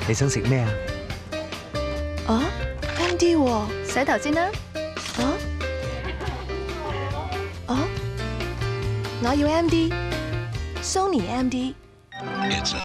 你想食咩啊？ 啊 ，MD 喎， 洗頭先啦。 啊，啊，我要 MD，Sony MD。